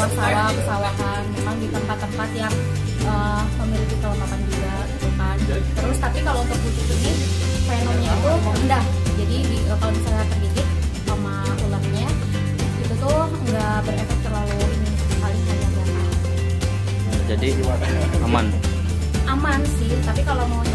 sawah-sawah, pesawahan, memang di tempat-tempat yang memiliki kelembapan juga gitu kan. Terus tapi kalau untuk kucing ini fenomnya itu rendah, jadi kalau misalnya tergigit sama ularnya itu tuh nggak berefek terlalu ini, paling hanya darah. Jadi aman Aman sih, tapi kalau mau